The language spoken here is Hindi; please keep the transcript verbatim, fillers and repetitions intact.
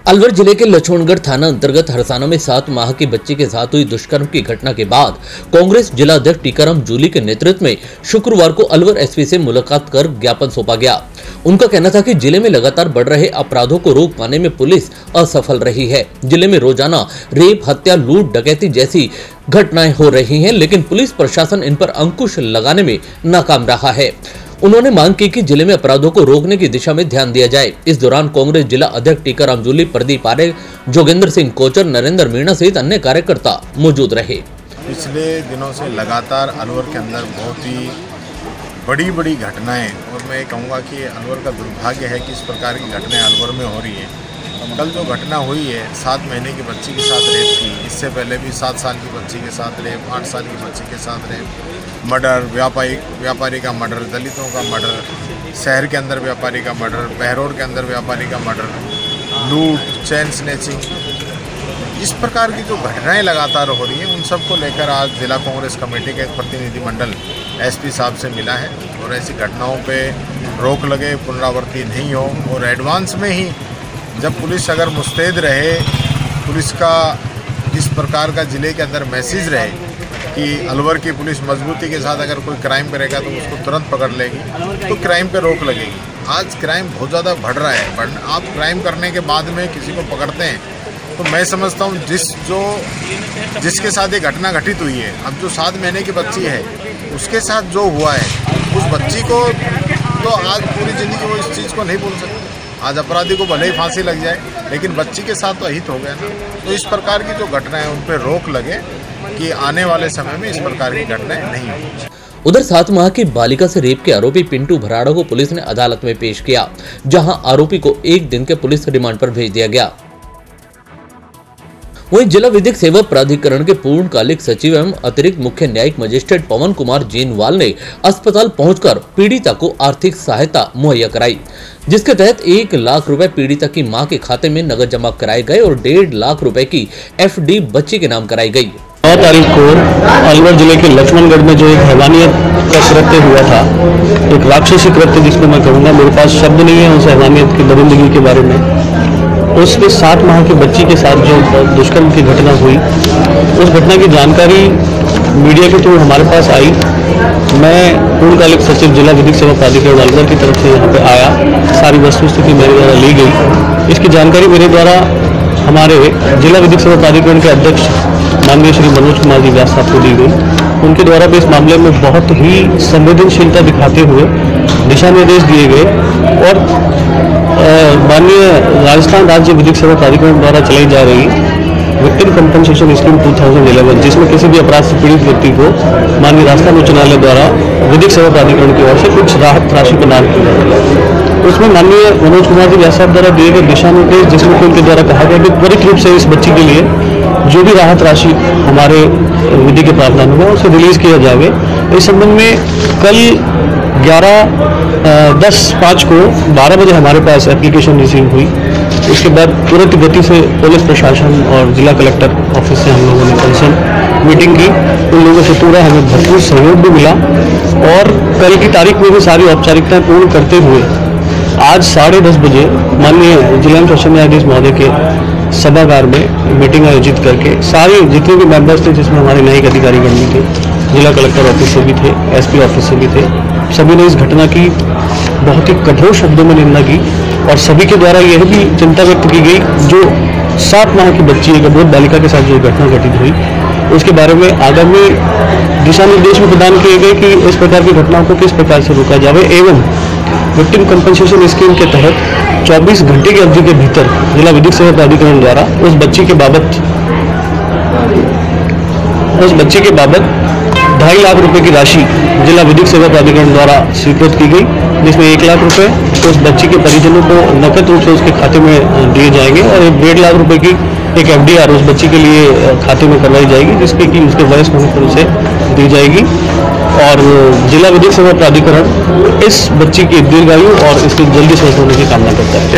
अलवर जिले के लक्ष्मणगढ़ थाना अंतर्गत हरसाना में सात माह की बच्ची के साथ हुई दुष्कर्म की घटना के बाद कांग्रेस जिला अध्यक्ष टीकाराम जूली के नेतृत्व में शुक्रवार को अलवर एसपी से मुलाकात कर ज्ञापन सौंपा गया। उनका कहना था कि जिले में लगातार बढ़ रहे अपराधों को रोक पाने में पुलिस असफल रही है। जिले में रोजाना रेप, हत्या, लूट, डकैती जैसी घटनाएं हो रही हैं, लेकिन पुलिस प्रशासन इन पर अंकुश लगाने में नाकाम रहा है। उन्होंने मांग की कि जिले में अपराधों को रोकने की दिशा में ध्यान दिया जाए। इस दौरान कांग्रेस जिला अध्यक्ष टीकाराम जूली, प्रदीप आर्य, जोगेंद्र सिंह कोचर, नरेंद्र मीणा सहित अन्य कार्यकर्ता मौजूद रहे। पिछले दिनों से लगातार अलवर के अंदर बहुत ही बड़ी बड़ी घटनाएं, और मैं कहूँगा कि अलवर का दुर्भाग्य है कि इस प्रकार की घटनाएं अलवर में हो रही है। कल जो घटना हुई है, सात महीने की बच्ची के साथ रेप की, इससे पहले भी सात साल की बच्ची के साथ रेप, आठ साल की बच्ची के साथ रेप, मर्डर, व्यापारी व्यापारी का मर्डर, दलितों का मर्डर, शहर के अंदर व्यापारी का मर्डर, बहरोड के अंदर व्यापारी का मर्डर, लूट, चैन स्नैचिंग, इस प्रकार की जो घटनाएं लगातार हो रही हैं, उन सब को लेकर आज जिला कांग्रेस कमेटी का एक प्रतिनिधिमंडल एसपी साहब से मिला है। और ऐसी घटनाओं पे रोक लगे, पुनरावृत्ति नहीं हो, और एडवांस में ही जब पुलिस अगर मुस्तैद रहे, पुलिस का इस प्रकार का जिले के अंदर मैसेज रहे कि अलवर की पुलिस मजबूती के साथ अगर कोई क्राइम करेगा तो उसको तुरंत पकड़ लेगी, तो क्राइम पे रोक लगेगी। आज क्राइम बहुत ज़्यादा बढ़ रहा है, बढ़ आप क्राइम करने के बाद में किसी को पकड़ते हैं, तो मैं समझता हूँ जिस जो जिसके साथ ये घटना घटित हुई है, अब जो सात महीने की बच्ची है उसके साथ जो हुआ है, उस बच्ची को तो आज पूरी ज़िंदगी वो इस चीज़ को नहीं भूल सकती। आज अपराधी को भले ही फांसी लग जाए, लेकिन बच्ची के साथ तो अहित हो गया ना। तो इस प्रकार की जो घटनाएं हैं उन पर रोक लगे कि आने वाले समय में इस प्रकार की घटनाएं नहीं होंगी। उधर सात माह की बालिका से रेप के आरोपी पिंटू भराड़ा को पुलिस ने अदालत में पेश किया, जहां आरोपी को एक दिन के पुलिस रिमांड पर भेज दिया गया। वहीं जिला विधिक सेवा प्राधिकरण के पूर्णकालिक सचिव एवं अतिरिक्त मुख्य न्यायिक मजिस्ट्रेट पवन कुमार जीनवाल ने अस्पताल पहुंचकर पीड़िता को आर्थिक सहायता मुहैया कराई, जिसके तहत एक लाख रुपए पीड़िता की मां के खाते में नगद जमा कराए गए और डेढ़ लाख रुपए की एफडी बच्ची के नाम कराई गई। नौ तारीख को अलवर जिले के लक्ष्मणगढ़ में जो एक हैवानियत का कृत्य हुआ था, एक राक्षसी कृत्य जिसको मैं कहूँगा, मेरे पास शब्द नहीं है उस हैवानियत की दरिंदगी के बारे में। उसमें सात माह की बच्ची के साथ जो दुष्कर्म की घटना हुई, उस घटना की जानकारी मीडिया के थ्रू हमारे पास आई। मैं पूर्णकालिक सचिव जिला विधिक सेवा प्राधिकरण अलवर की तरफ से यहाँ पे आया, सारी वस्तुस्थिति मेरे द्वारा ली गई। इसकी जानकारी मेरे द्वारा हमारे जिला विधिक सेवा प्राधिकरण के अध्यक्ष माननीय श्री मनोज कुमार जी व्यास साहब को दी गई। उनके द्वारा भी इस मामले में बहुत ही संवेदनशीलता दिखाते हुए दिशा निर्देश दिए गए और माननीय राजस्थान राज्य विधिक सेवा प्राधिकरण द्वारा चलाई जा रही विक्टिम कंपनसेशन स्कीम दो हज़ार ग्यारह, जिसमें किसी भी अपराध से पीड़ित व्यक्ति को माननीय राजस्थान उच्च न्यायालय द्वारा विधिक सेवा प्राधिकरण की ओर से कुछ राहत राशि प्रदान की गई। उसमें माननीय मनोज कुमार जी व्यास साहब द्वारा दिए गए दिशा निर्देश, जिसमें उनके द्वारा कहा गया कि त्वरित रूप से इस बच्ची के लिए जो भी राहत राशि हमारे विधि के प्रावधान में उसे रिलीज किया जाए। इस संबंध में कल ग्यारह दस पाँच को बारह बजे हमारे पास एप्लीकेशन रिसीव हुई। उसके बाद तुरंत गति से पुलिस प्रशासन और जिला कलेक्टर ऑफिस से हम लोगों ने कंसर्न मीटिंग की। उन लोगों से पूरा हमें भरपूर सहयोग भी मिला और कल की तारीख में भी सारी औपचारिकताएं पूर्ण करते हुए आज साढ़े दस बजे माननीय जिला सेशन न्यायाधीश महोदय के सभागार में मीटिंग आयोजित करके सारी जितने भी मेंबर्स थे, जिसमें हमारे न्यायिक अधिकारीगण भी थे, जिला कलेक्टर ऑफिस से भी थे, एसपी ऑफिस से भी थे, सभी ने इस घटना की बहुत ही कठोर शब्दों में निंदा की। और सभी के द्वारा यह भी चिंता व्यक्त की गई, जो सात माह की बच्ची एक अबोध बालिका के साथ जो घटना घटित हुई, उसके बारे में आगामी दिशा निर्देश भी प्रदान किए गए कि इस प्रकार की घटनाओं को किस प्रकार से रोका जाए एवं विक्टिम कंपनसेशन स्कीम के तहत चौबीस घंटे की अवधि के भीतर जिला विधिक सेवा प्राधिकरण द्वारा उस बच्ची के बाबत उस बच्ची के बाबत ढाई लाख रुपए की राशि जिला विधिक सेवा प्राधिकरण द्वारा स्वीकृत की गई, जिसमें एक लाख रुपए उस बच्ची के परिजनों को नकद रूप से उसके खाते में दिए जाएंगे और एक डेढ़ लाख रुपए की एक एफडीआर उस बच्ची के लिए खाते में करवाई जाएगी, जिसके कि उसके वयस्क होने पर उसे दी जाएगी। और जिला विधिक सेवा प्राधिकरण इस बच्ची की दीर्घायु और इसके जल्दी स्वस्थ होने की कामना करता है।